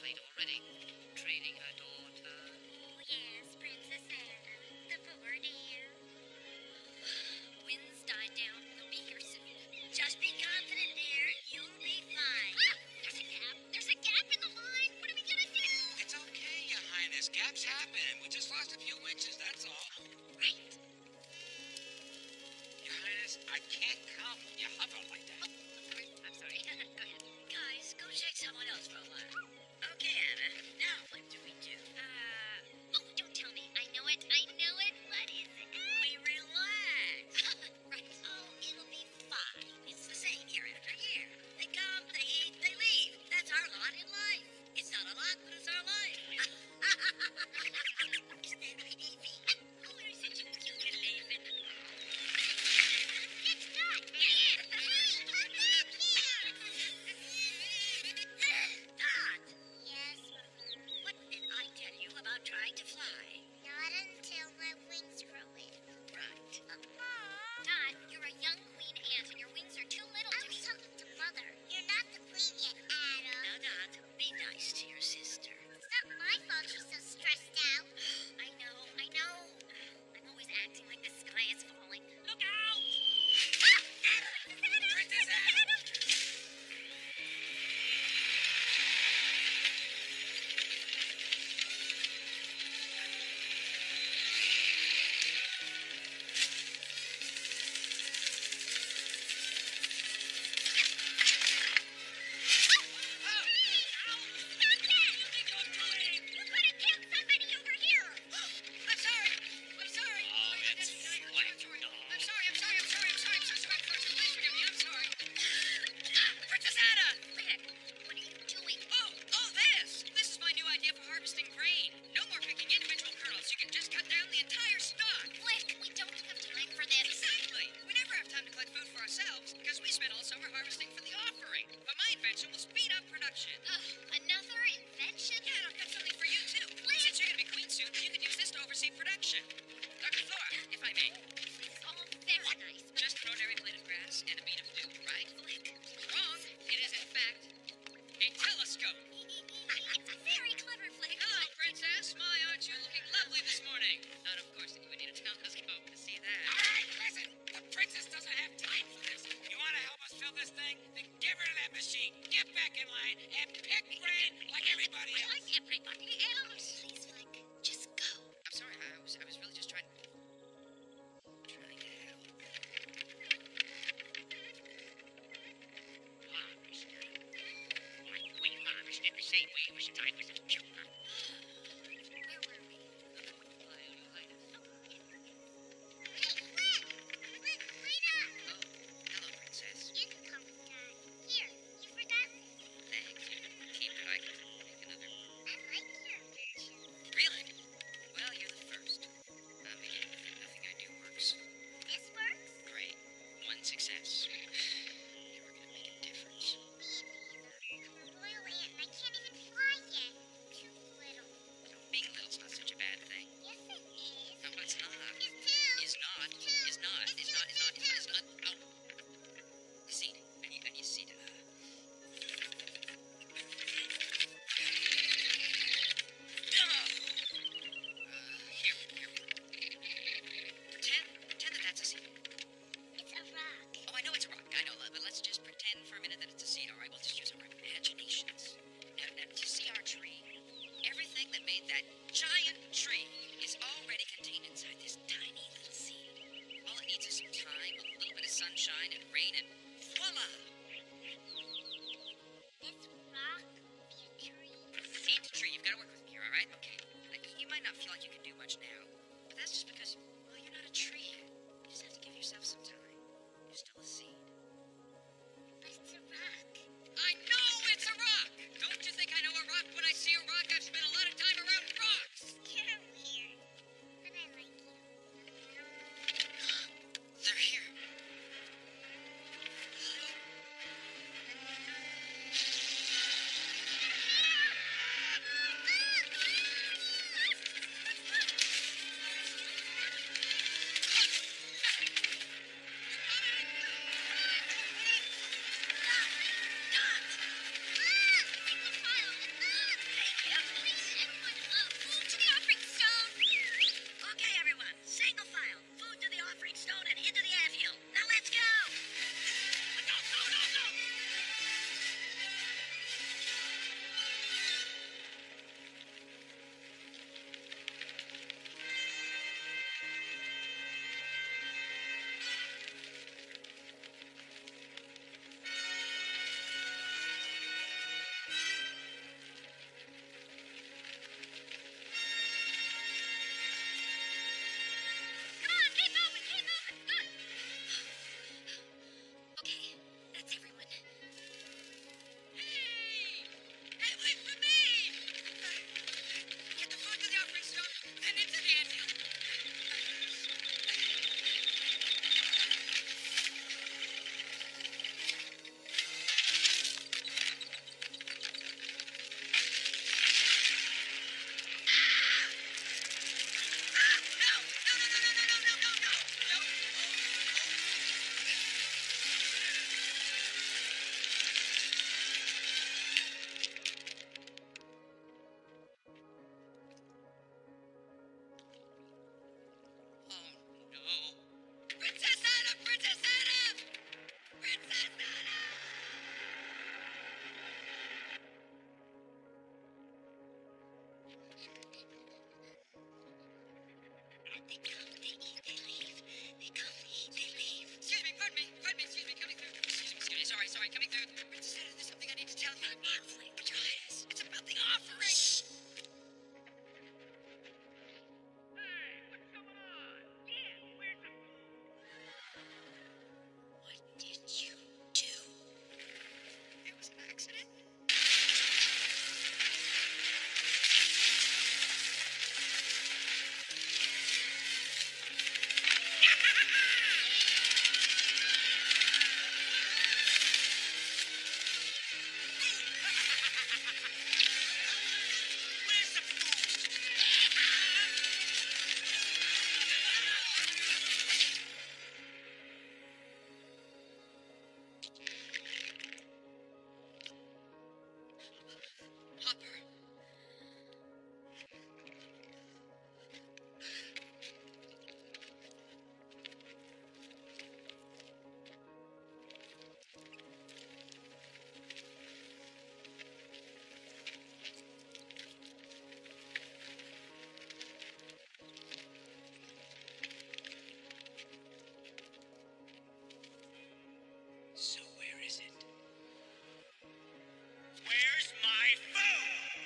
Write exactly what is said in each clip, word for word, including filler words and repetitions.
plate already. Training her daughter. Oh, yes, Princess Anna, the poor dear. Wind's died down. We'll be here soon. Just be confident, dear. You'll be fine. Ah, there's a gap. There's a gap in the line. What are we gonna do? It's okay, Your Highness. Gaps happen. We just lost a few inches, that's all. Right. Your Highness, I can't come when you hover like that. I'm sorry. Go ahead. Guys, go check someone else for a while. Okay, Anna. Now what do we do? Uh, oh, don't tell me. I know it. I know it. What is it? We relax. Right. Oh, it'll be fine. It's the same year after year. They come, they eat, they leave. That's our lot in life. It's not a lot, but it's our life. Isn't that right, Evie? Oh, I said you, you can leave it. It's not. Hey, come back here. Dot. Yes, Mother. What did I tell you about trying to fly? Not until my wings grow in. Right. Dot, you're a young queen ant and your wings are too little to be... I was talking to Mother. You're not the queen yet, Adam. Now, Dot, be nice to your sister. It's not my fault she's so stressed out. I know, I know. I'm always acting like the sky is falling. Look out! Princess Anna! Success. Never gonna make a difference. I'm a royal ant and I can't even fly yet. Too little. Being little's not such a bad thing. Yes, it is. No, it's not. It's too. Is not. It's too. Is not. It's Is not. Is not. too, Is not. too. Is not. Oh. Seed. I need. I need seed. Uh, Here, here. Pretend, pretend that that's a seed. It's a rock. Oh, I know it's a rock. I know, but let's just pretend for a minute that it's a seed, all right? We'll just use our imaginations. Now, now, do you see our tree? Everything that made that giant tree is already contained inside this tiny little seed. All it needs is some time, a little bit of sunshine and rain, and voila! This rock will be a tree. Seed to tree. You've got to work with me here, all right? Okay. Now, you might not feel like you can do much now, but that's just because, well, you're not a tree yet. You just have to give yourself some time. You're still a seed. But it's a rock. I know it's a rock! Don't you think I know a rock when I see a rock? I've spent a lot of time around rocks! You're weird. But I like you. They're here. They come, they eat, they leave. They come, they eat, they leave. Excuse me, pardon me, pardon me, excuse me, coming through. Excuse me, excuse me, sorry, sorry, coming through. Princess Anna, there's something I need to tell you. Offering. But your Highness, it's about the offering. Shh. What did you do? It was an accident. Hopper. So where is it? Where's my phone?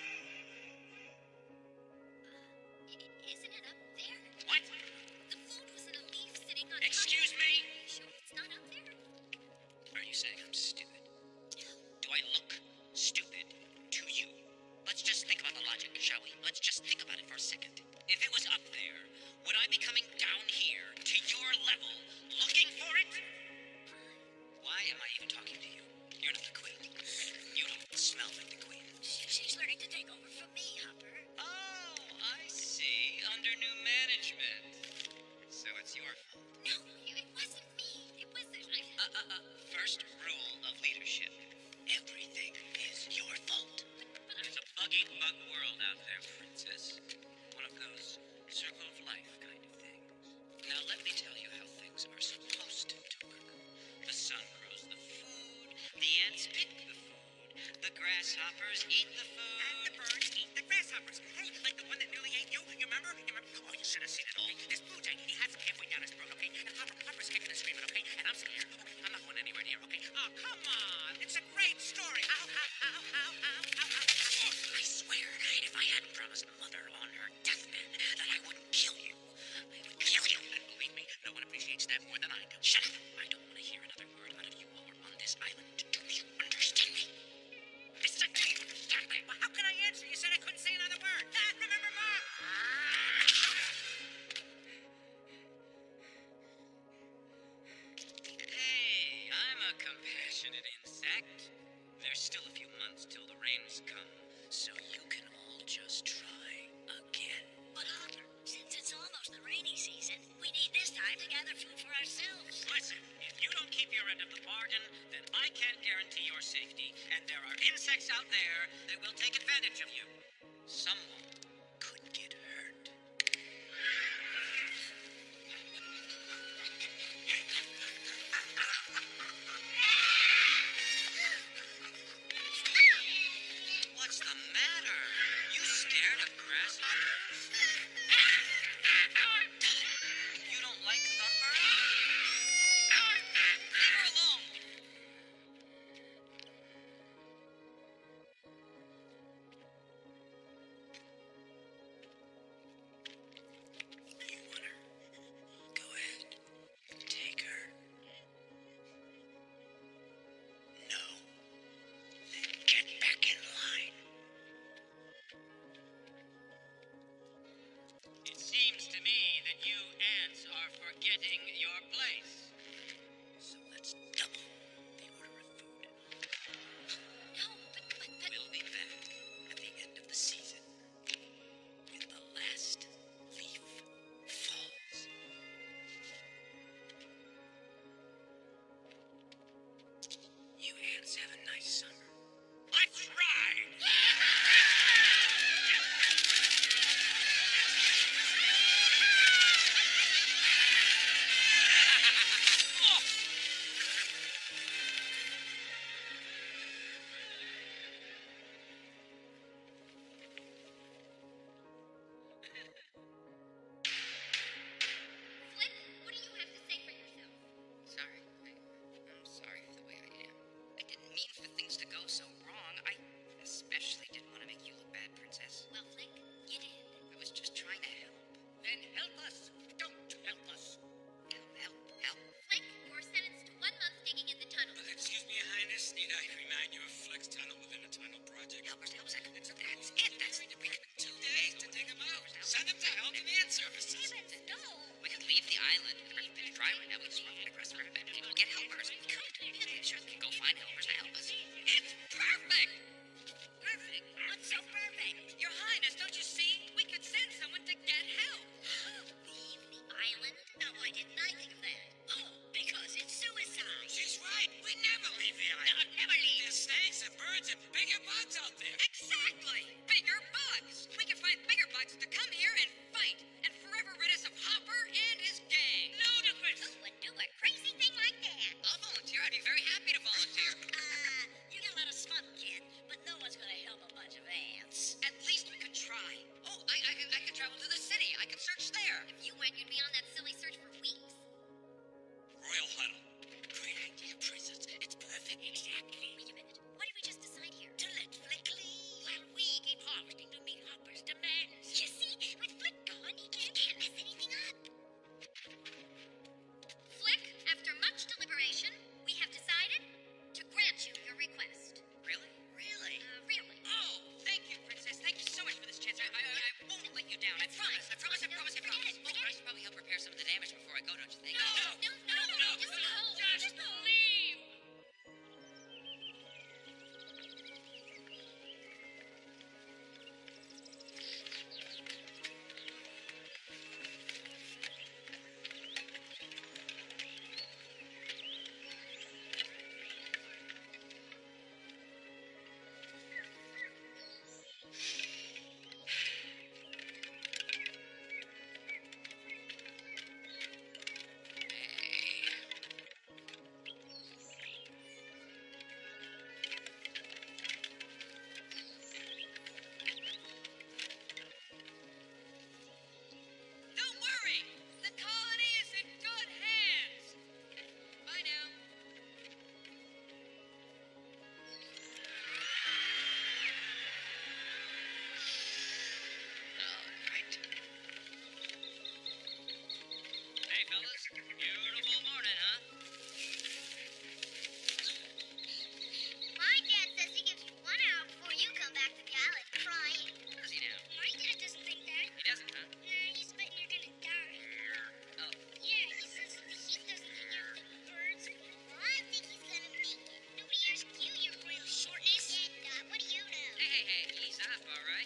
Isn't it up there? What? The food was in a leaf sitting on Excuse top. me? Are you sure it's not up there? Are you saying I'm stupid? Do I look stupid to you? Let's just think about the logic, shall we? Let's just think about it for a second. If it was up there, would I be coming down here to your level looking for it? Why am I even talking to you? You're not the queen. You don't smell like the queen. She- She's learning to take over from me, Hopper. Oh, I see. Under new management. So it's your fault. No, it wasn't me. It was... I, Uh, uh, uh, first rule of leadership. Everything is your fault. It's a bug-eat-bug world out there, princess. One of those circle of life kind of things. Now let me tell you how things are supposed to work. The sun grows the food, the ants pick the food, the grasshoppers eat the food. And the birds eat the grasshoppers. Hey, like the one that nearly ate you. You remember? You remember? Oh, you should have seen it all. This blue jay, he has it halfway down his throat, okay? And Hopper, Hopper's kicking and screaming, okay? And I'm scared. Okay, I'm not going anywhere near, okay? Oh, come on. It's a great story. Ow, ow, ow, ow, ow, ow, ow. I swear, if I hadn't promised Mother on her deathbed that I wouldn't kill you, I would kill you. And believe me, no one appreciates that more than I do. Shut up. I don't want to hear another word out of you while we're on this island. Do you understand me? Listen, exactly. Well, how can I answer? You said I couldn't say another word. Dad, remember Mom? Hey, I'm a compassionate insect. There's still a few months till the rains come, so you can all just try again. but Hopper, since it's almost the rainy season, we need this time to gather food for ourselves. Listen, if you don't keep your end of the bargain, then I can't guarantee your safety, and there are insects out there that will take advantage of you. Someone could get hurt. What's the matter? You scared of grasshoppers? You don't like Thumper? Leave her alone. You want her? Go ahead. Take her. No. Then get back in line. It seems to me that you ants are forgetting your place. So let's double the order of food. No, but, but, but... We'll be back at the end of the season when the last leaf falls. You ants have a nice summer. Let's ride!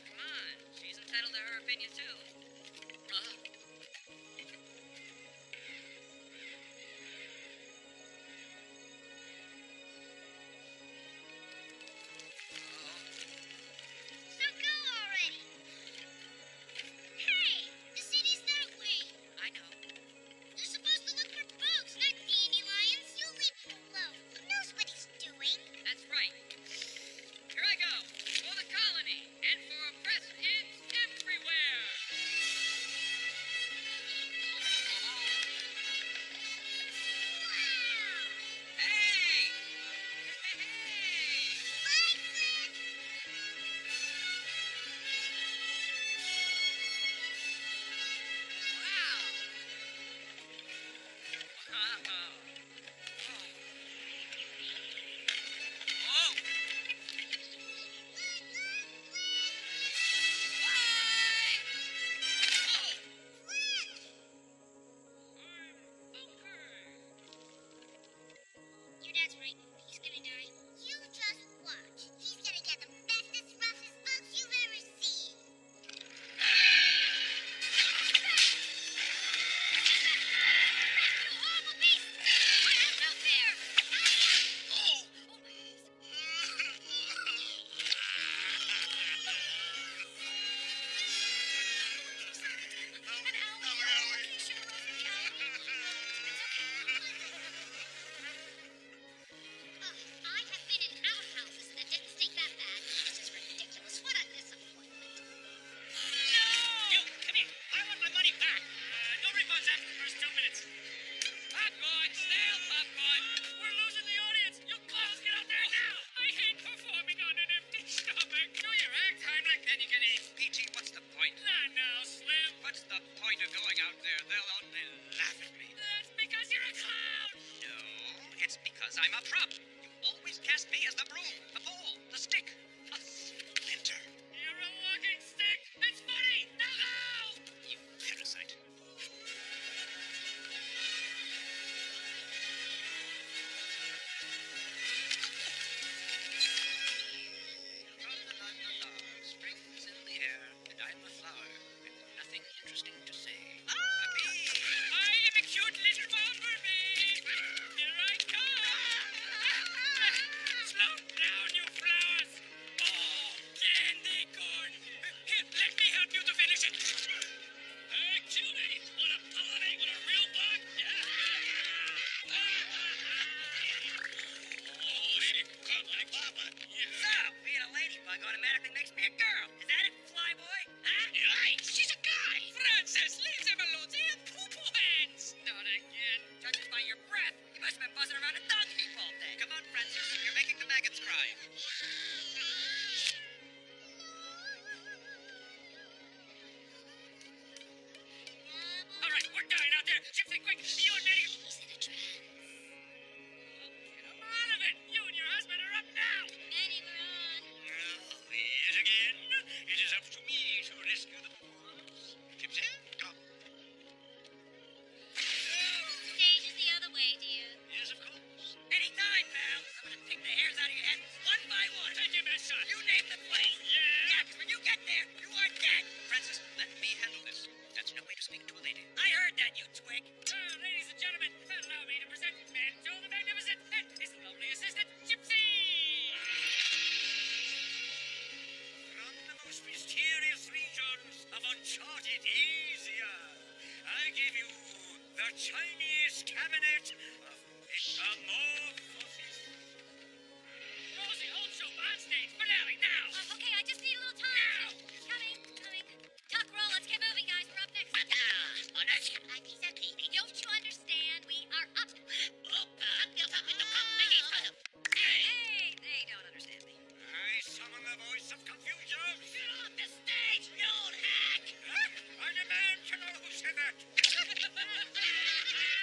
come on. She's entitled to her opinion, too. Uh, So go already. Hey, the city's that way. I know. You're supposed to look for bugs, not dandelions. You leave him alone. He knows what he's doing. That's right. Here I go. For the colony. And for presidents everywhere. Wow! Hey! Hey! Bye, Flip. Wow! Wow! Oh! Your dad's right. He's gonna die. You just watch. He's gonna get the bestest, roughest bugs you've ever seen. You horrible beast! I have no fear! oh! An owl! You should have rolled the owl. I have been in outhouses and it didn't stink that bad. This is ridiculous. What a disappointment. You, come here. I want my money back. Uh, no refunds after the first two minutes. Popcorn! Stale popcorn! We're losing the audience. You clowns, get out there now. I hate performing on an empty stomach. Do your act, Heimlich, then you can eat. Peachy, what's the point? Not now, Slim. What's the point of going out there? They'll only laugh at me. That's because you're a clown. No, it's because I'm a prop. You always cast me as the broom, the pole, the stick, a splinter. You're a walking stick. It's funny. Now go. You parasite. Tra-la-la-la-la, spring's in the air, and I'm a flower, with nothing interesting to say. A bee! I am a cute little bumblebee. Here I come. Slow down, you flowers. Oh, candy corn. Here, let me help you to finish it. Hey, cutie, wanna pollinate with a real bug? Oh, she cut like lava. So, being a ladybug automatically makes me a girl. Is that it, flyboy? Huh? Hey, she's a guy. Francis, leave them alone. They have poo-poo hands. Not again. Judging by your breath, you must have been buzzing around a dog heap all day. Come on, Francis, you're making the maggots cry. All right, we're dying out there. Gypsy, quick. You and Nettie. He's in a trance. Come out of it. You and your husband are up now. Benny, we're on. Oh, yet again, it is up to me to rescue the boys. Gypsy, come. Stage is the other way, dear. Yes, of course. Anytime, pal. I'm gonna pick the hairs out of your head one by one. Take your best shot. You name the place. Yeah. Yeah, 'cause when you get there, you are dead. Francis, let me handle this. That's no way to speak to a lady. I heard that, you twig. Uh, ladies and gentlemen, allow me to present Manto the Magnificent and his lovely assistant, Gypsy. From the most mysterious regions of uncharted Asia, I give you the Chinese cabinet of metamorphosis. Rosie, hold show on stage. Finale now. Uh, okay, I just need a little time. Coming, coming. Tuck roll, let's get moving, guys. We're up next. Don't you understand? We are up. Hey, they don't understand me. I summon the voice of confusion. Get off the stage, you old hack! I demand to know who said that.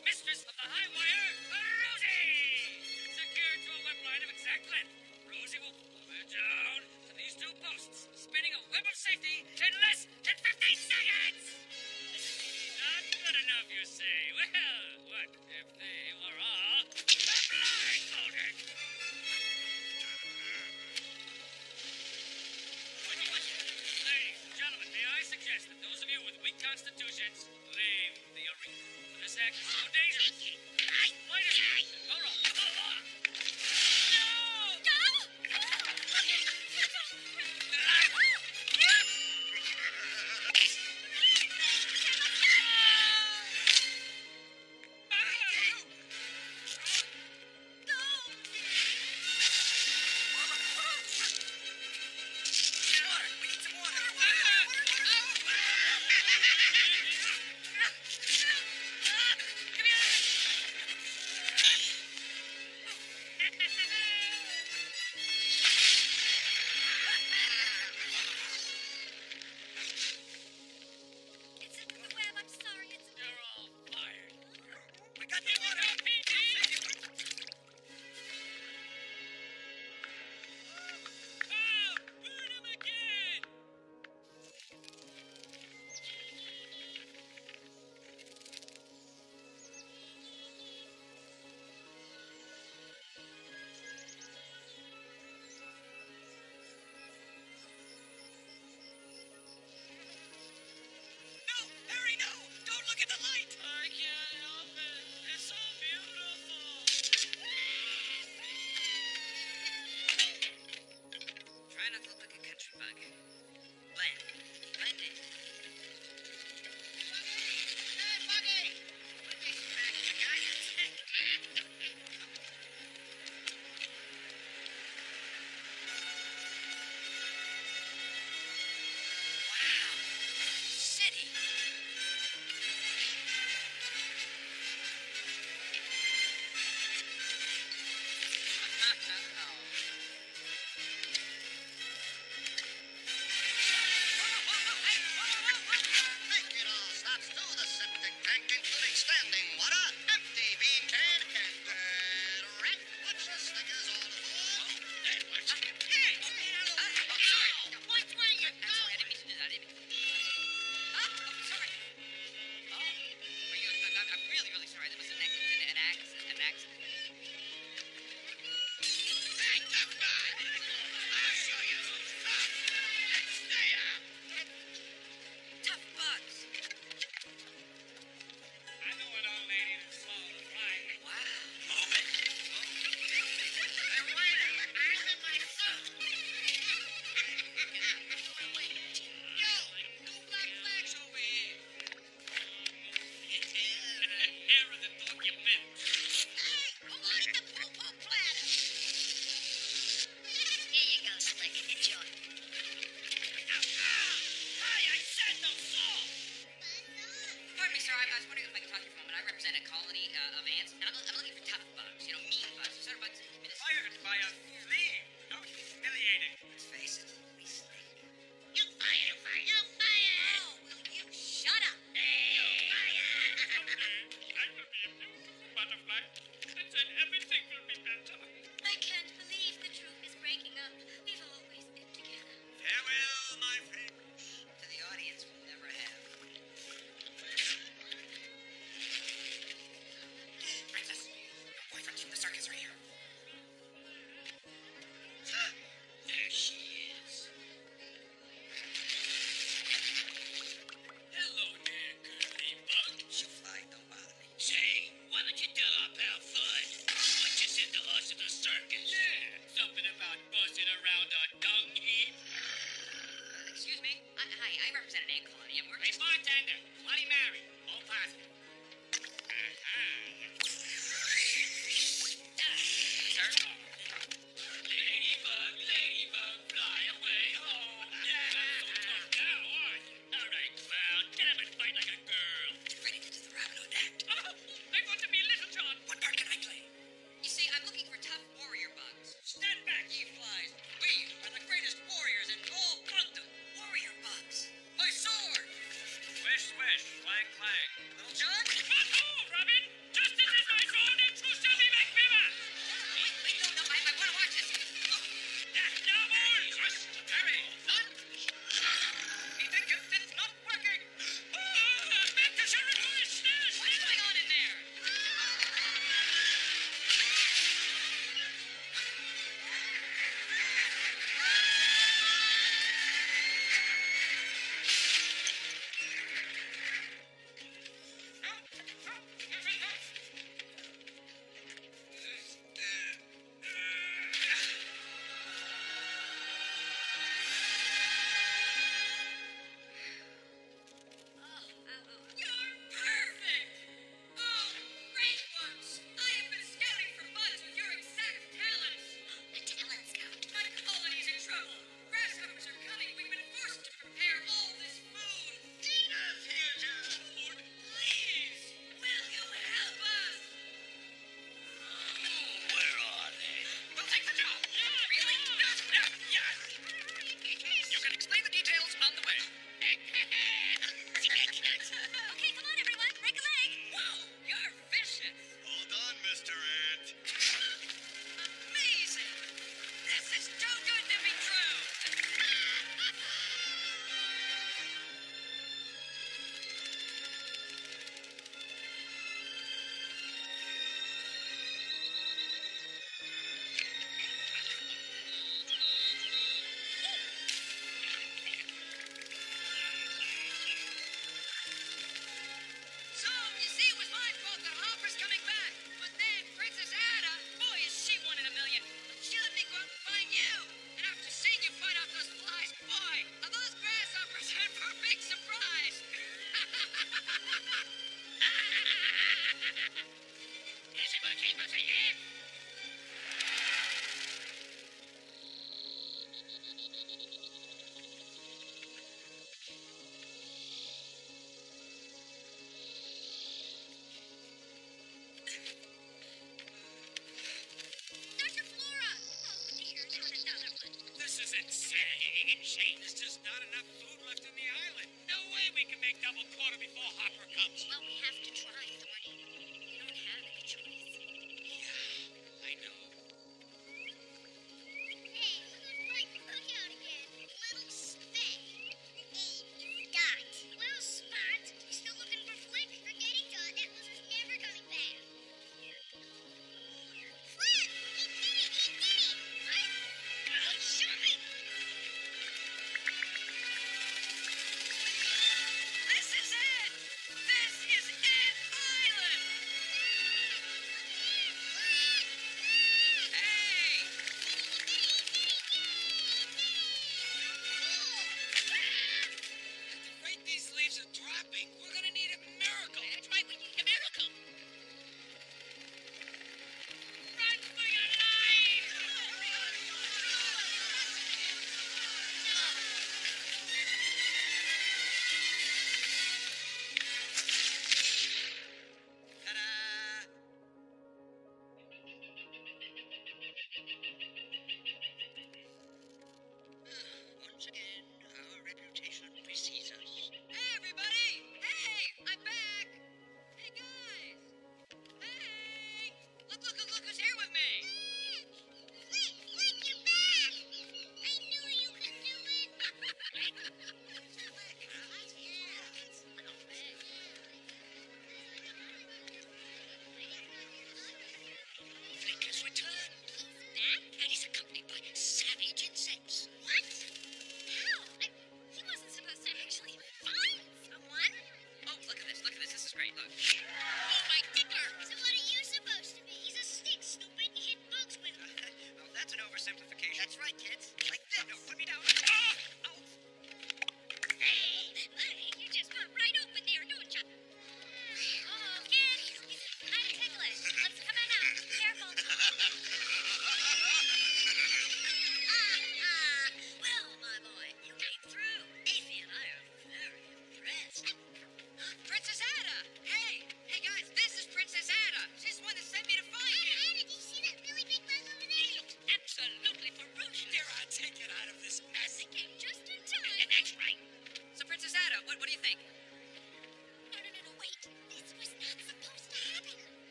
mistress of the high wire, Rosie! Secured to a web line of exact length, Rosie will pull her down to these two posts, spinning a web of safety in less than fifteen seconds! Not good enough, you say? Well, what if they were all blindfolded? Ladies and gentlemen, may I suggest that those of you with weak constitutions leave the arena. This act is so dangerous. Wait a minute. Hold on. Hold on.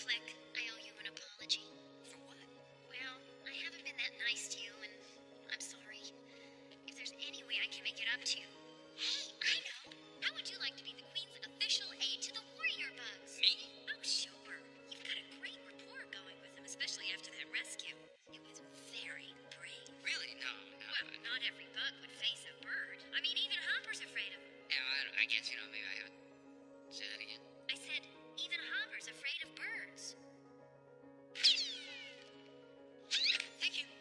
Flick, I owe you an apology. For what? Well, I haven't been that nice to you, and I'm sorry. If there's any way I can make it up to you. Hey, I know. How would you like to be the Queen's official aide to the warrior bugs? Me? Oh, sure. You've got a great rapport going with them, especially after that rescue. It was very brave. Really? No, no. Well, not every bug would face a bird. I mean, even Hopper's afraid of them. Yeah, I, don't- I guess, you know, maybe I haven't. Say that again. I said, even Hopper's afraid of birds. Thank you.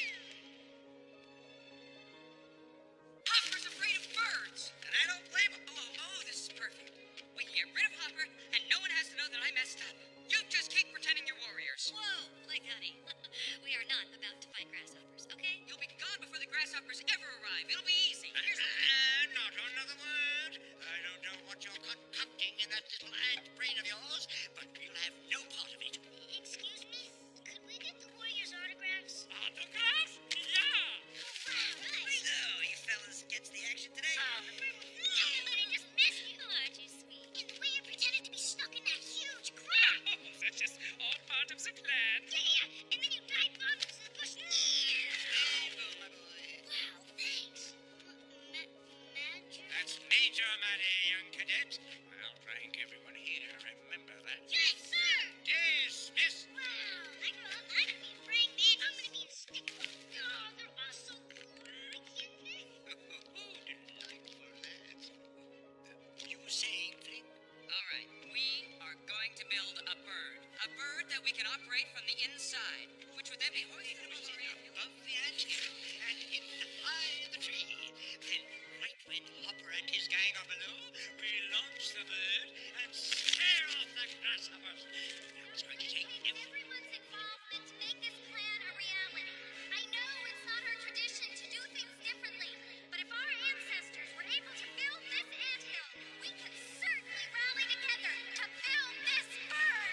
Hopper's afraid of birds, and I don't blame him. Oh, oh, oh, this is perfect. We can get rid of Hopper, and no one has to know that I messed up. You just keep pretending you're warriors. Whoa, Flick, honey. We are not about to fight grasshoppers, okay? You'll be gone before the grasshoppers ever arrive. It'll be easy. Here's the... Uh, not another word. I don't know what you're concocting in that little ant brain of yours, but you'll have no part of it. Excuse me? Could we get the warriors' autographs? Autograph? Yeah! Wow, nice. So, you fellas gets the action today? Oh, but I just missed you. Oh, aren't you sweet? And the way you pretended to be stuck in that huge crowd. Oh, that's just all part of the plan. Yeah, yeah. And then you dive bombed into the bush. my boy. Wow, thanks. Ma- Magic? That's Major Maddie, young cadet. Well, Frank, everyone here, remember that. Yes, sir. Dismissed. Wow, I grow up, I'm gonna be a praying man. I'm gonna be a stickler. Oh, they're all so cool. I can't wait. Delightful lads. You were saying, Frank? All right, we are going to build a bird. A bird that we can operate from the inside, which would then be hoisted Above the anthill and in high in the tree. Then, right when Hopper and his gang are below, we launch the bird and scare off the grasshoppers. It's going to take every... Everyone's involvement to make this plan a reality. I know it's not our tradition to do things differently, but if our ancestors were able to build this anthill, we could certainly rally together to build this bird.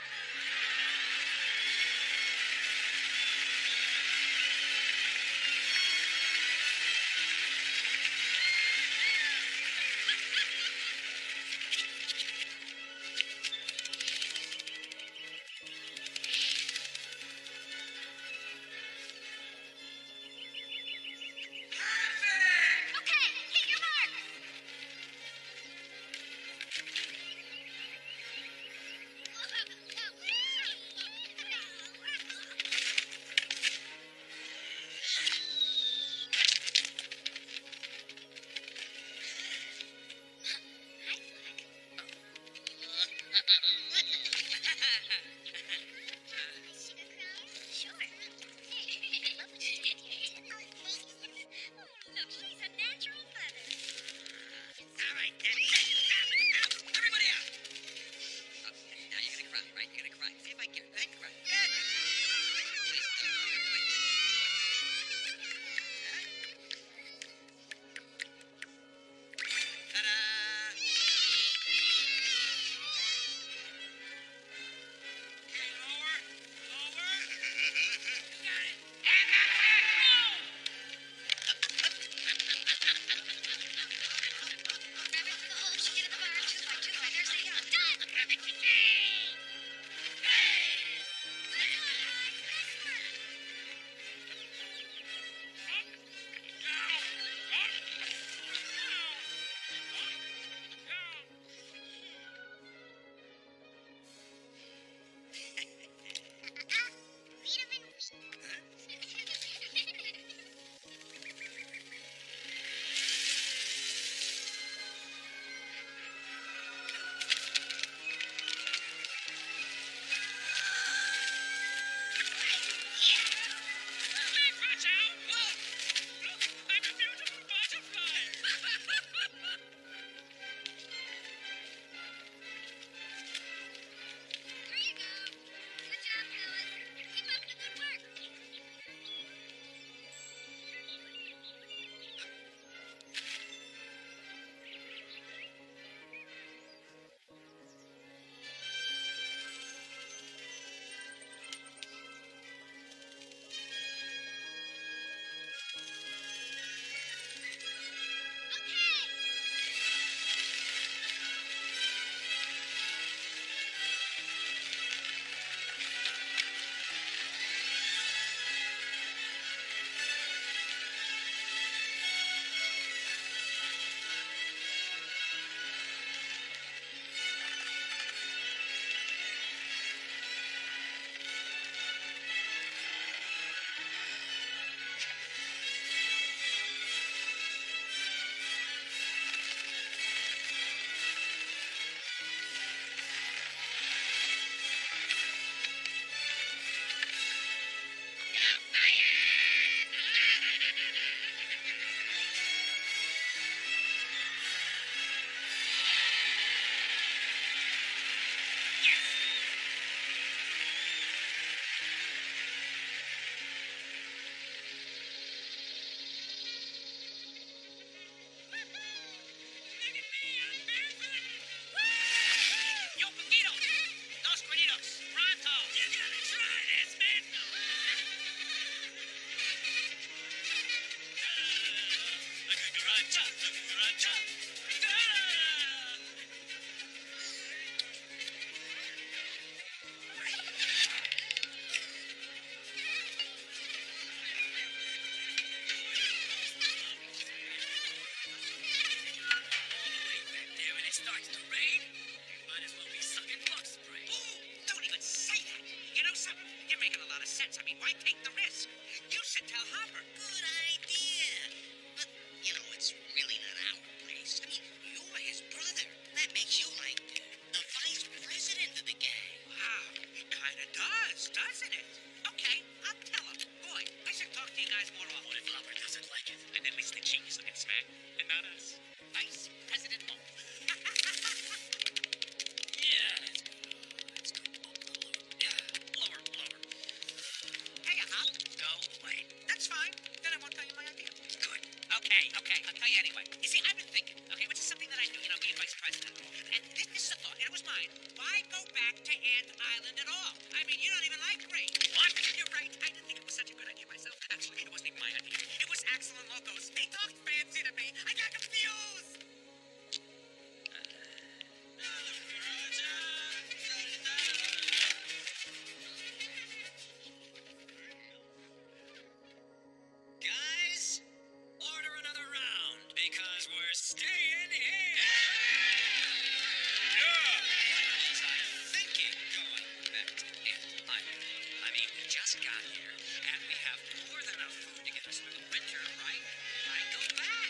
back to Ant Island at all. I mean, you don't even like grain. What? You're right. I didn't think it was such a good idea myself. Actually, it wasn't even my idea. It was Axel and Loco's. They talked fancy to me. I got confused. Guys, order another round because we're staying here. Was I thinking going back to Ant Island? I mean, we just got here and we have more than enough food to get us through the winter, right? Why go back?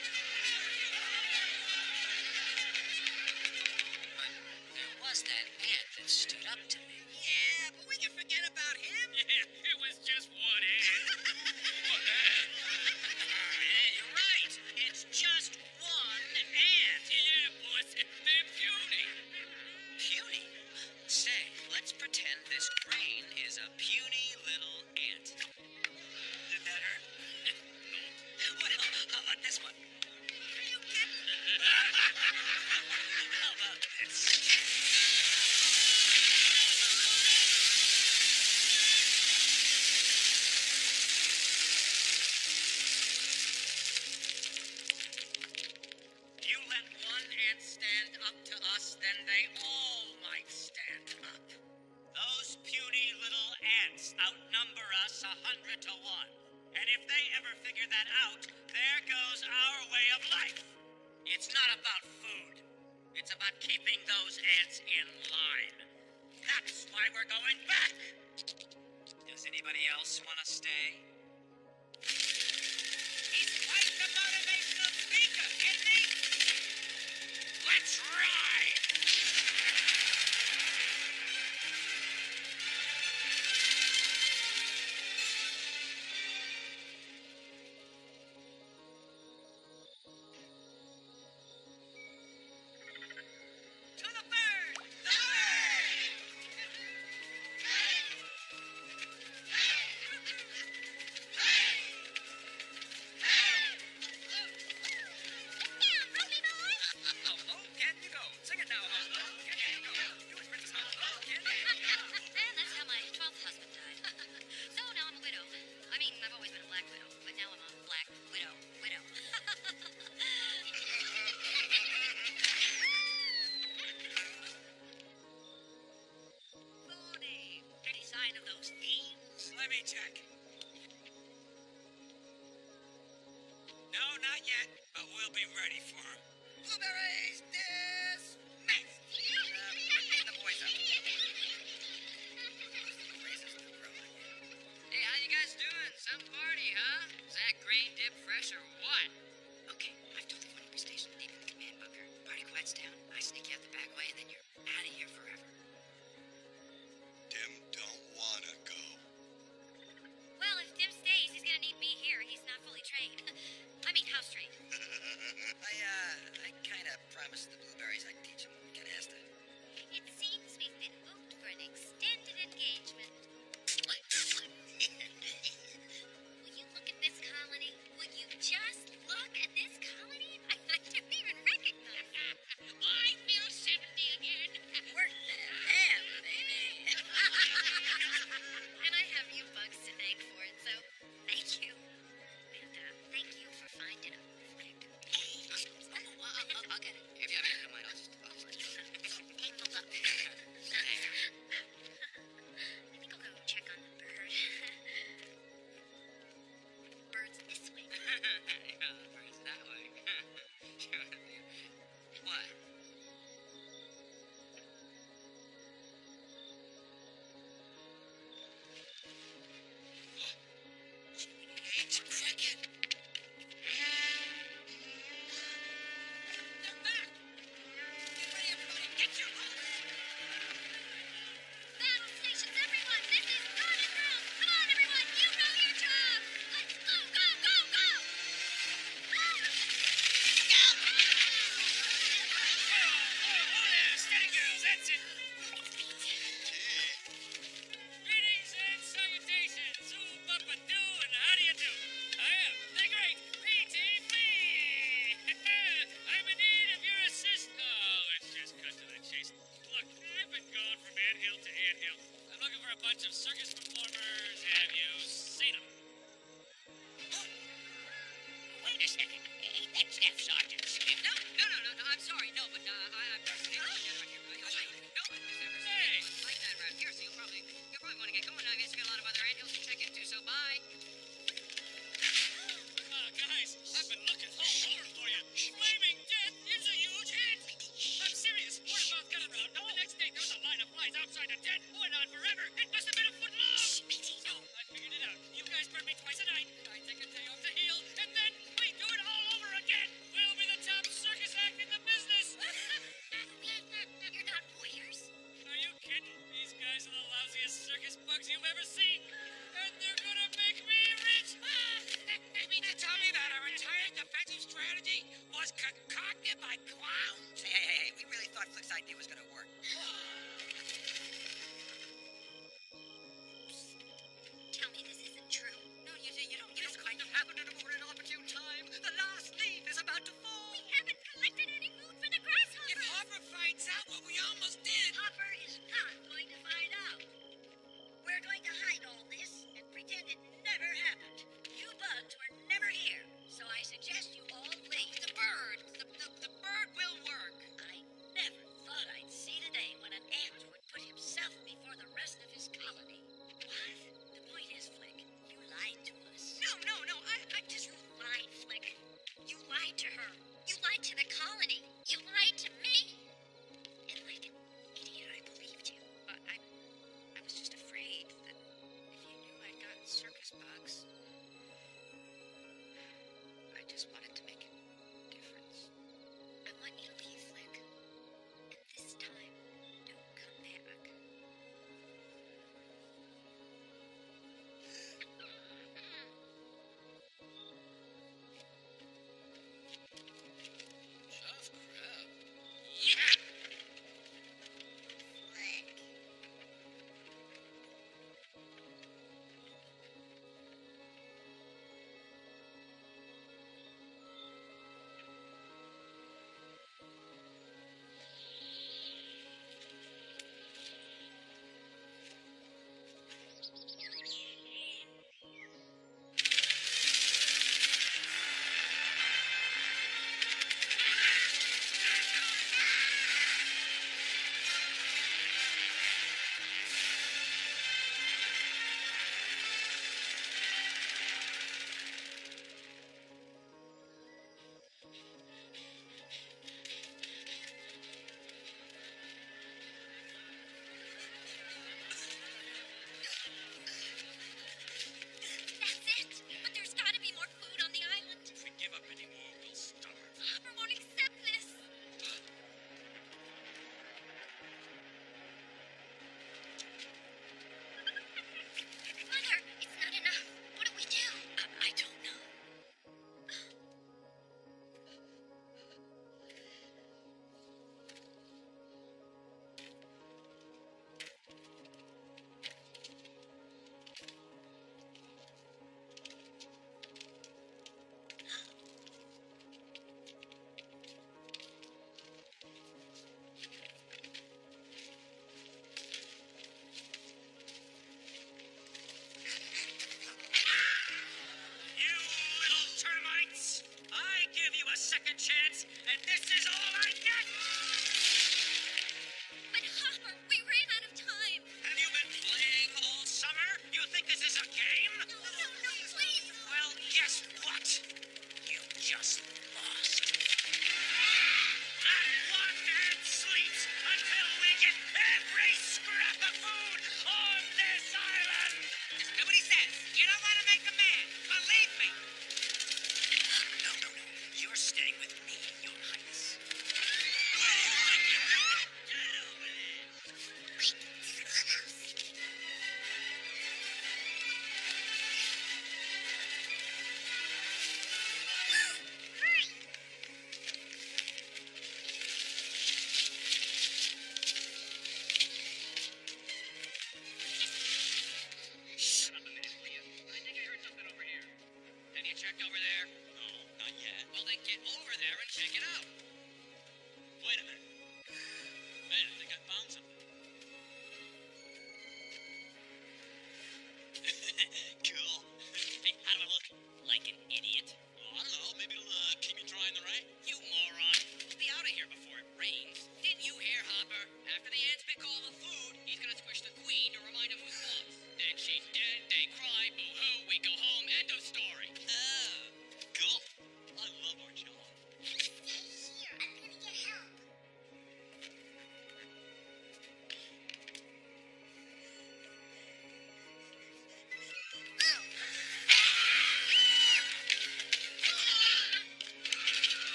But there was that ant that stood up to me. Yeah, but we can forget about him. Yeah, it was just one ant. One ant. Yeah, you're right. It's just one ant. Yeah, boss. They're puny. Puny? Say, let's pretend this grain is a puny little ant. Did that hurt? No. Well, how about this one? Are you kidding? How about this? You let one ant stand up to us, then they all might stand up. Those puny little ants outnumber us a hundred to one. And if they ever figure that out, there goes our way of life. It's not about food. It's about keeping those ants in line. That's why we're going back. Does anybody else want to stay? He's quite the motivational speaker, isn't he? Let's ride! To the bird! The bird! How low can you go? Sing it now. How low can you go? Do it, Princess. How low can you go? And that's how my twelfth husband died. So now I'm a widow. I mean, I've always been a black widow, but now I'm a black widow. Widow. Mooney, any sign of those fiends? Let me check. No, not yet, but we'll be ready for them. Blueberries dismissed! Uh, clean the boys up. Hey, how you guys doing? Some party, huh? Is that grain dip fresh or what? Okay, I've told the one station leaving the command bunker. Party quiets down. I sneak you out the back way, and then you're out of here forever. Tim don't wanna go. been going from anthill to anthill. I'm looking for a bunch of circus performers. Have you seen them? Wait a second. Ain't that Staff Sergeant Smith? No, no, no, no, no, I'm sorry, no, but, uh, I, I'm just getting right here. I, I, no, there's never seen Hey! anyone like that around here, so you'll probably, you'll probably want to get going. I guess you got a lot of other anthills to check into, so bye. Uh, guys, I've been looking all over for you. Flaming Death is a huge hit. I'm serious. Word of mouth got around, and the next day there was a line of flies outside the tent. Went on forever. It must have been a foot long. So I figured it out. You guys burn me twice a night. I take a day off to heal, and then we do it all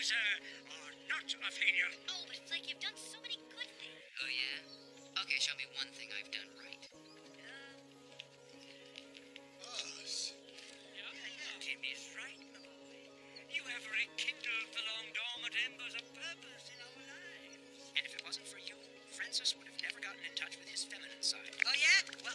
uh, are not a failure. Oh, but Flick, you've done so many good things. Oh, yeah? Okay, show me one thing I've done right. Buzz. Tim is right, my boy. You have rekindled the long dormant embers of purpose in our lives. And if it wasn't for you, Francis would have never gotten in touch with his feminine side. Oh, yeah? Well,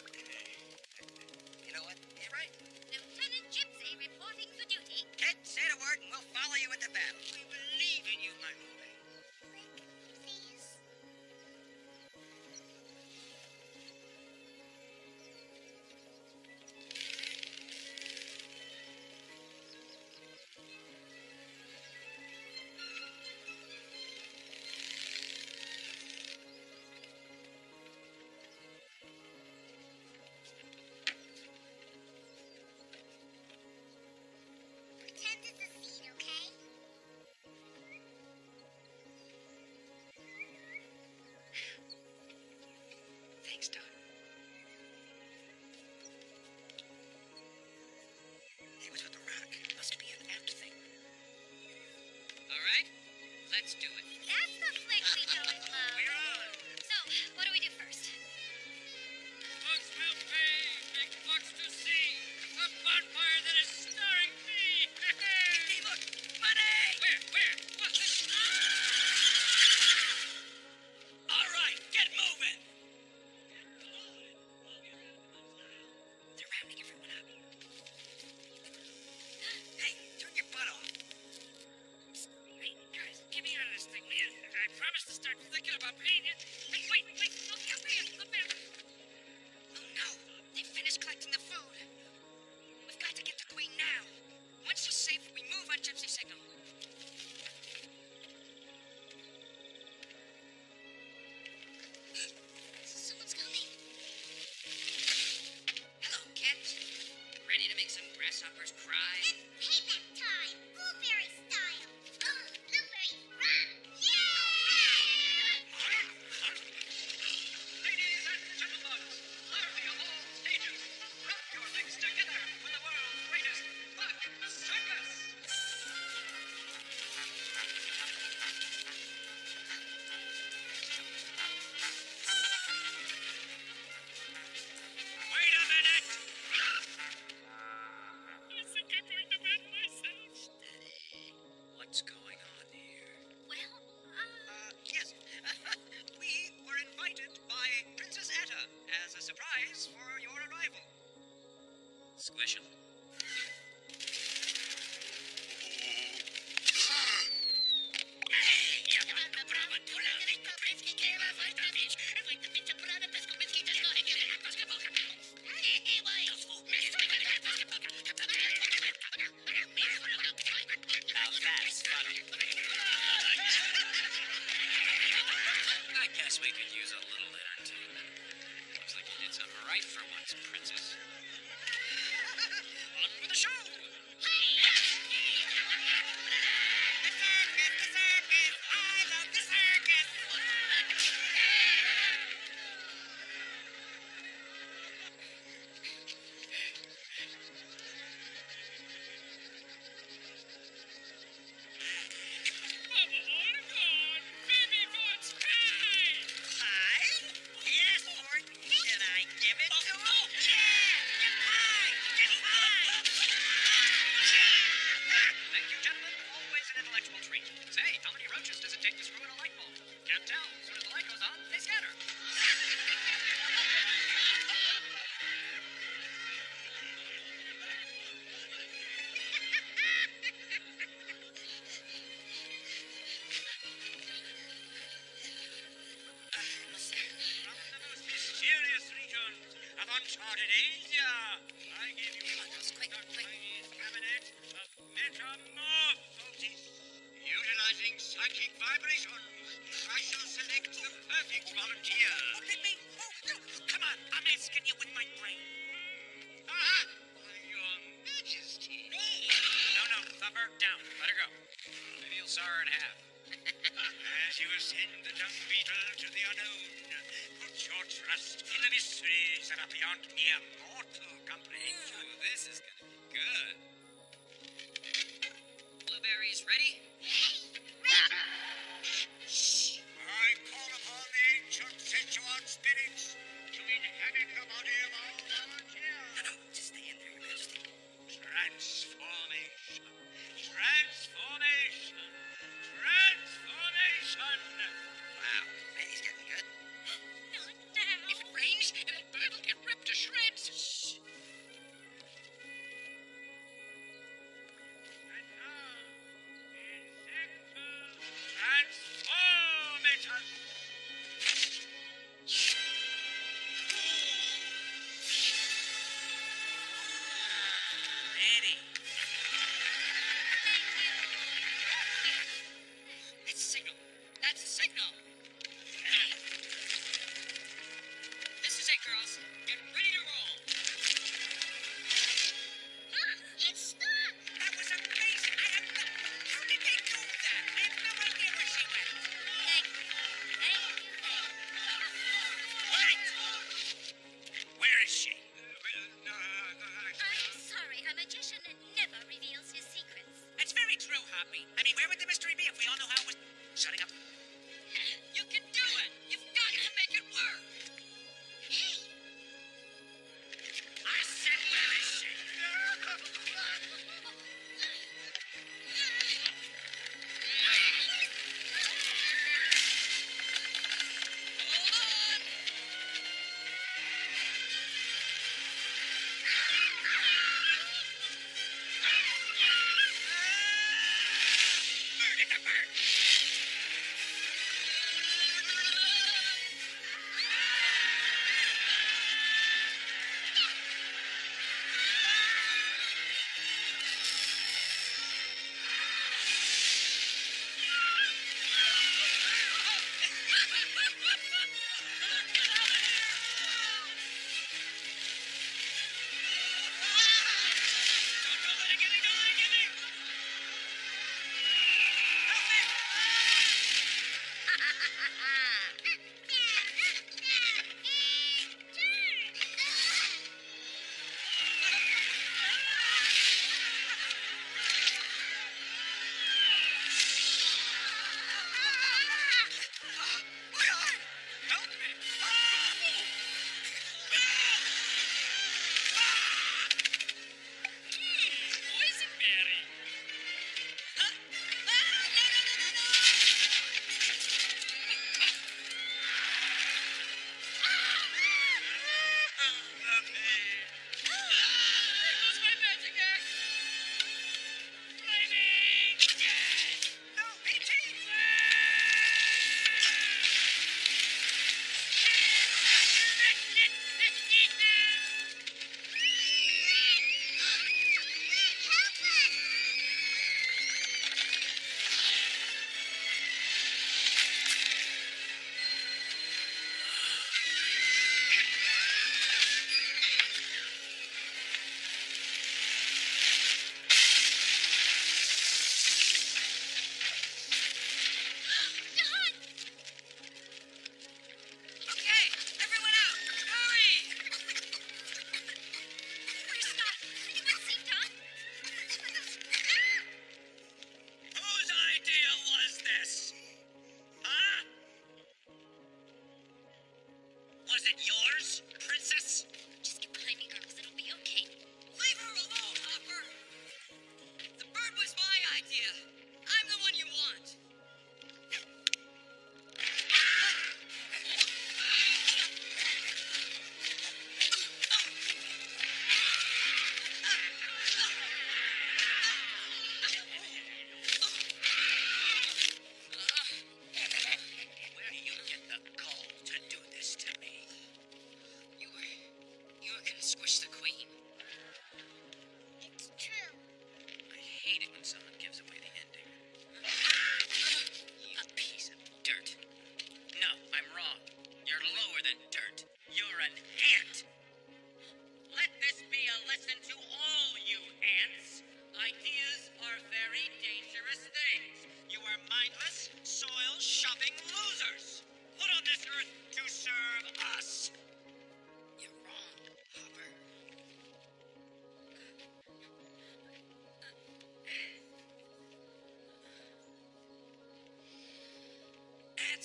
you know what? You're right. Lieutenant Gypsy reporting for duty. Ted, say the word and we'll follow you into battle. We believe in you, my boy. Flick, please. Pretend it's a seed, okay? Thanks, Doc. It was with the rock. Must be an apt thing. All right, let's do it. That's the Flick we know and love. We're on. So, what do we do first? Bugs will pay. Big bucks to see. A bonfire that is starring me. Hey, look. Money. Where? Where? What? All right, get moving. They're rounding everyone up. Hey, turn your butt off. Hey, guys, get me out of this thing, will you? I promise to start thinking about paying you. Hey, wait, wait, look, come here, come here. Oh, no, they finished collecting the food. We've got to get the Queen now. Once she's safe, we move on Gypsy signal. Someone's coming. Hello, kids. Ready to make some grasshoppers cry? It's payback time. Blueberry style. Oh, blueberry rock. Yeah! Ladies and gentlemen, army of all stages, rub your legs together for the world's greatest buck circus. Wait a minute. I think I'm going to bed myself. What's going on here? Well, uh, Uh, yes. We were invited by Princess Atta as a surprise for your arrival. Squish 'em. Now that's funny. I guess we could use a little entertainment. Looks like you did something right for once, Princess. On with the show! The circus, the circus! I love the circus! Oh my God! Baby Boat's pie! Pie? Yes, Ford. Did I give it to him? Yeah! Get pie! Get pie! Thank you, gentlemen. Always an intellectual treat. Say, how many roaches does it take to screw in a light bulb? Can't tell. As soon as the light goes on, they scatter. From the most mysterious regions of uncharted Asia, I give you quick, the quick. Chinese cabinet of metamorphosis. Utilizing psychic vibrations, I shall select the perfect volunteer. Oh, me, me. Oh, no. Come on, I'm asking you with my brain. Ah! Your Majesty. No, no, Thumper, down. Let her go. Maybe you'll saw her in half. As you ascend the dung beetle to the unknown, put your trust in the mysteries that are beyond mere mortal comprehension. Ooh, this is gonna be good. Blueberries ready?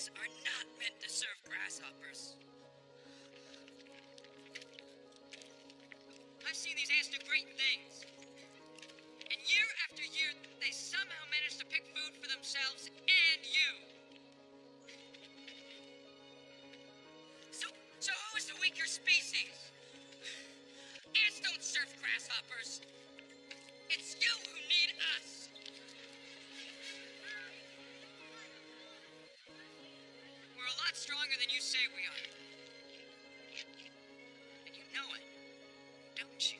wings are not meant to serve grasshoppers. I've seen these ants do great things. And year after year, they somehow manage to pick food for themselves and you. So, so who is the weaker species? Ants don't serve grasshoppers. It's you who need us. We're a lot stronger than you say we are. And you know it, don't you?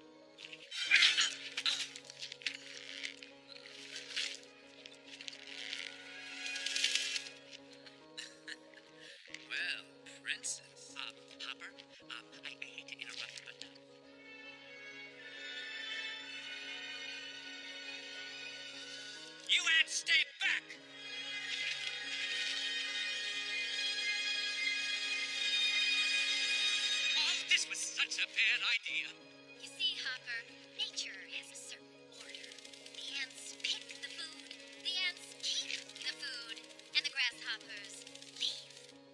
Well, Princess. Uh, Hopper, um, I, I hate to interrupt, but, uh, you ants stay back! Oh, this was such a bad idea. You see, Hopper, nature has a certain order. The ants pick the food, the ants keep the food, and the grasshoppers leave.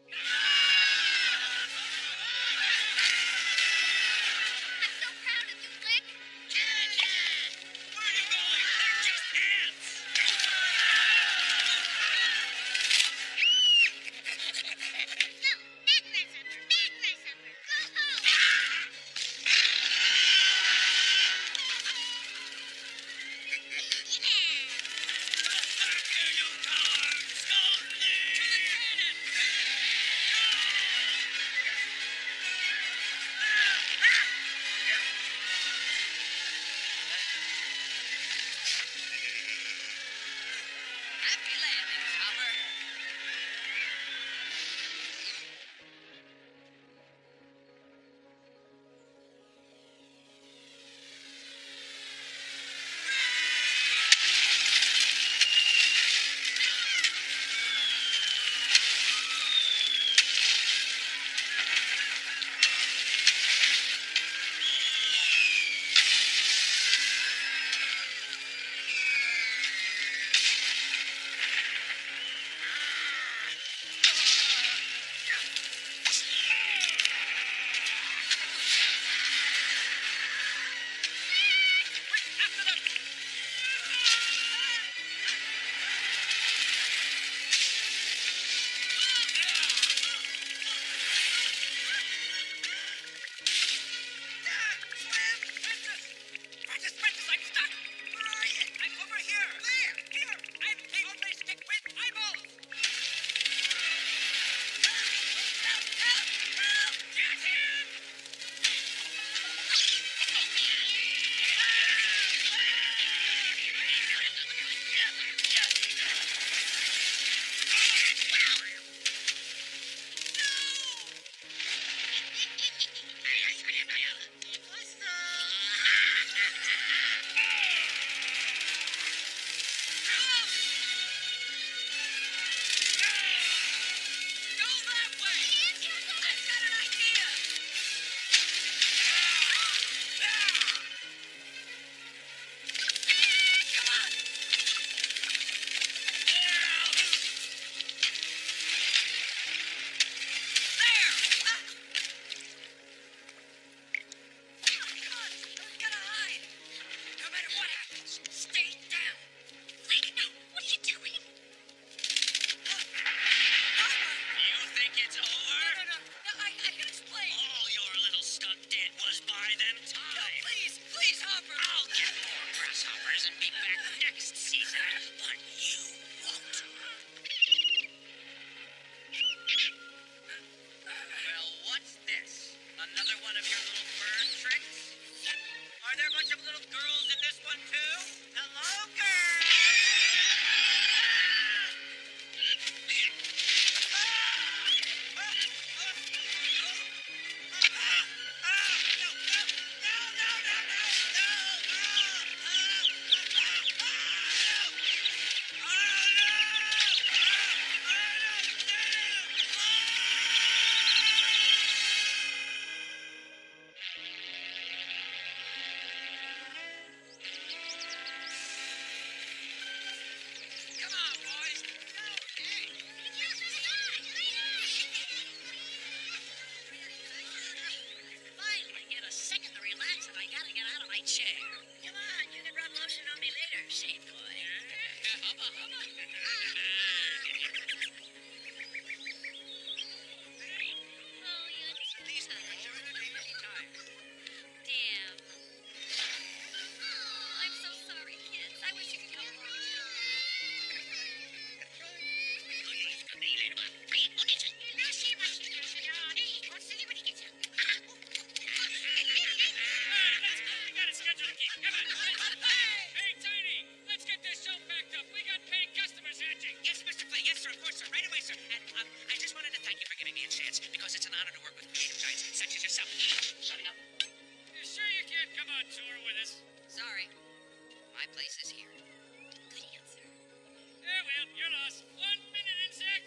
I'm so proud of you, Lick. Where are you going? They're just ants! No, bad grasshopper, bad grasshopper, go home. Back here, you cowards! Don't leave! Happy landings, Hopper. Princess, Princess, I'm stuck! Where are you? I'm over here! Where? Here! I'm a only stick with eyeballs! Help! Help! Help! Get him! Go that way. I've got an idea. Come on. There. Ah. Come on. We've got to hide. No matter what happens, stay down. Lick, no, what are you doing? You think it's No, over? no, no. No, I, I can explain. All your little stunt did was buy them No, time. please, please, Hopper. I'll get more grasshoppers and be back next season, but you won't. Well, what's this? Another one of your little bird tricks? Are there a bunch of little girls in this one too? Hello, girls! place is here. Good answer. Yeah, well, you're lost. One minute and six.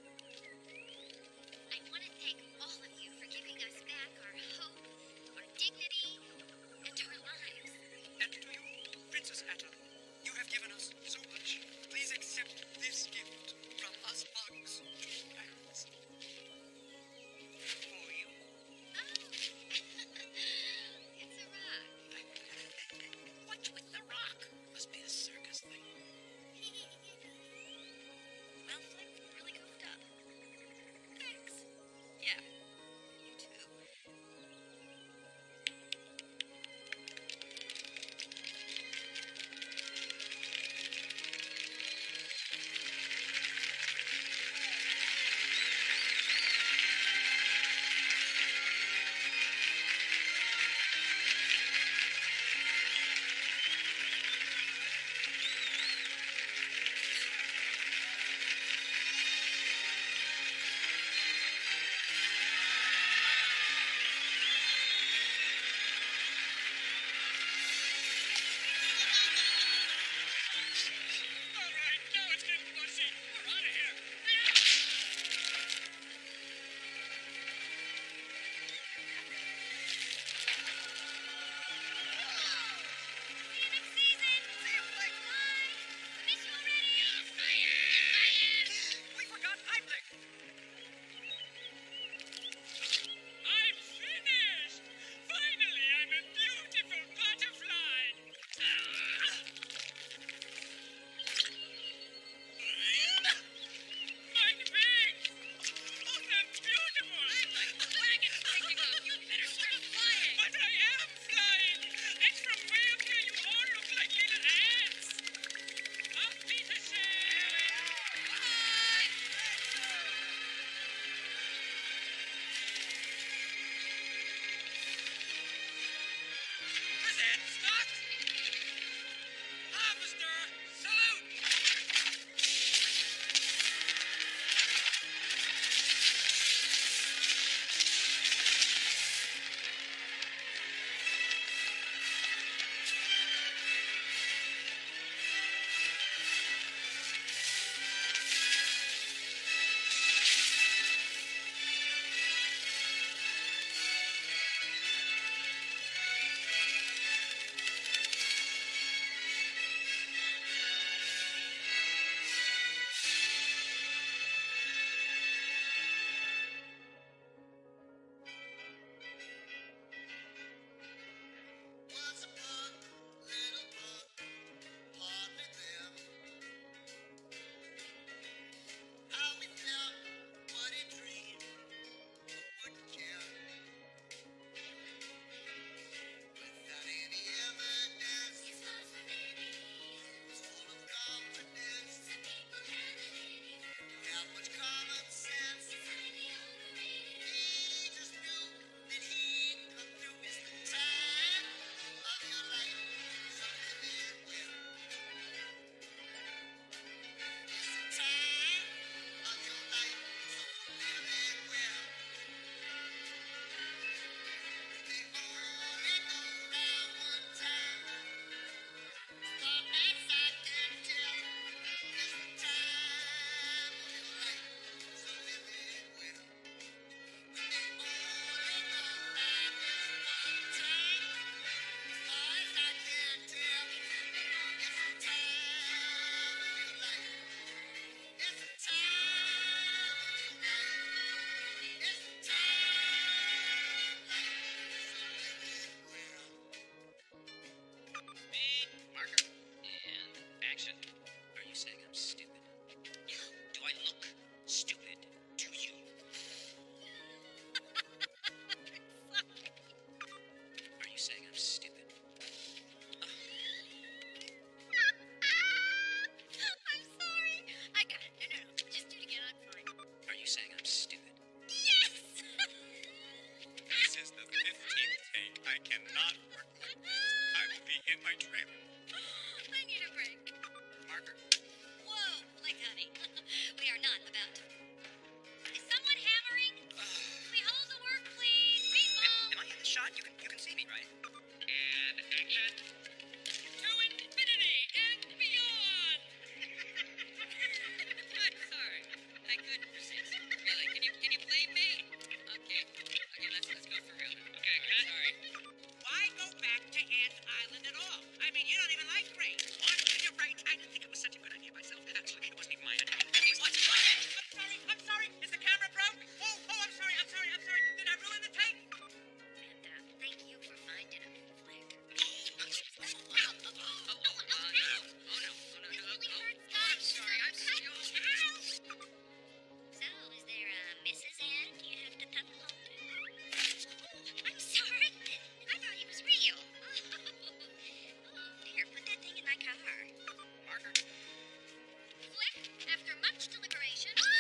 I want to thank all of you for giving us back our hope, our dignity, and our lives. And to you, Princess Atta, you have given us so much. Please accept this gift from us bugs. And for you. Oh, it's a rock. What's with the rock? Must be a circus thing. Well, Flip really goofed up. Thanks. Yeah, you too. All right, now it's getting mushy. We're out of here. See you next season. See you, Flip. Bye. Miss you already. We forgot Heimlich. I'm finished. Finally, I'm a beautiful butterfly. My wings. Oh, they're beautiful. Wagon's taking off. You better start flying. But I am flying. And from way up here, you all look like little ants. Auf Wiedersehen. Bye. Present stock. Harvester, salute. Was a pug, little pug, hardly there. How he felt, what he dreamed, who wouldn't care? Without any evidence, His love for baby. was full of confidence, Some people have it in it. had much common sense. He's highly overrated. He just knew that he'd come through. It's the time of your life, so live it well. It's the time of your life, so live it well. They only go round one time. Far as I can tell, it's the time of your life, so live it well. They only go round this one time. Far as I can tell, it's the time of your life. It's the time of your life. It's the time of life, so live it well. Beat, marker, and action. Are you saying I'm stupid? Do I look stupid to you? Are you saying I'm stupid? I'm sorry. I got it. No, no, no. Just do it again. I'm fine. Are you saying I'm stupid? Yes. This is the fifteenth take. I cannot work like this. I will be in my trailer. I need a break. Marker. Whoa, like honey. We are not about to. Is someone hammering? Can we hold the work, please? People. Am I in the shot? You can you can see me, right? And action. To infinity Ant Island at all. I mean, you don't even like rain. What? You're right. I didn't think it was such a good idea myself. Actually, it wasn't even my idea. What? What? I'm sorry. I'm sorry. Is the camera broke? Oh, oh, I'm sorry. I'm sorry. I'm sorry. Did I ruin the tape? And uh, thank you for finding a flick. Oh, oh, oh, uh, no. Oh, no. Oh, no. Oh, no. no. Oh, oh, I'm sorry. I'm sorry. So, is there a Missus Ant you have to tuck along to? I'm sorry. I thought he was real. Oh, here, put that thing in my car. Marker. Flick, after much deliberation. Oh,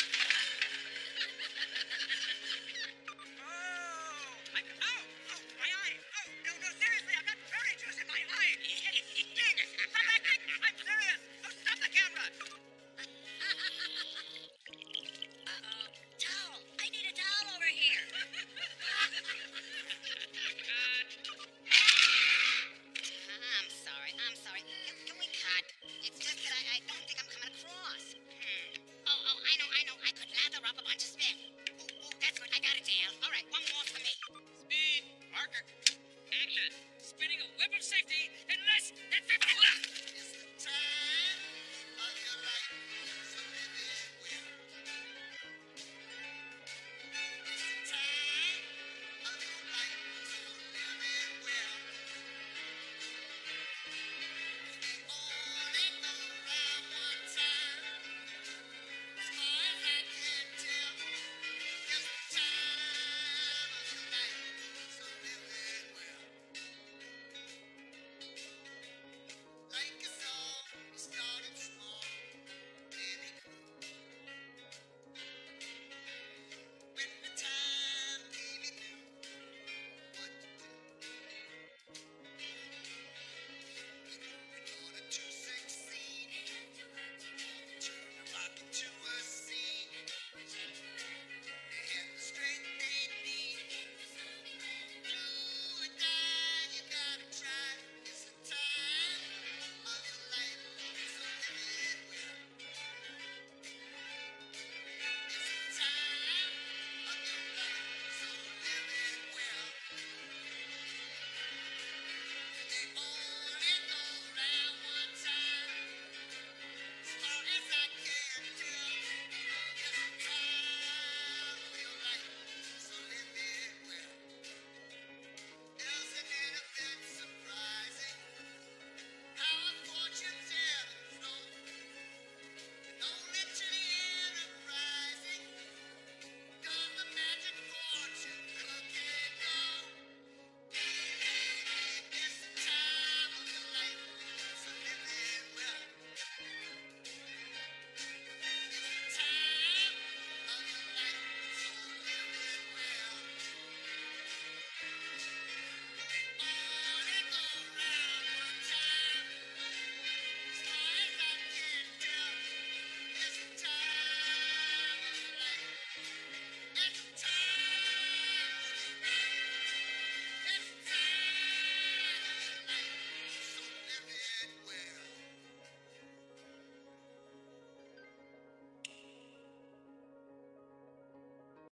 I, oh, oh, my eye. Oh, no, no, seriously, I've got berry juice in my eye. It stinks. Stop acting. I'm serious. Oh, stop the camera. Uh-oh. Towel. I need a towel over here. I'm sorry. I'm sorry. Can, can we cut? It's just that I, I don't think I'm coming across. Hmm. Oh, oh, I know, I know. I could lather up a bunch of spit. Oh, oh, that's good. I got it, Dale. All right, one more for me. Speed. Marker. Action. Spinning a web of safety in less than fifty. It's the time of your life.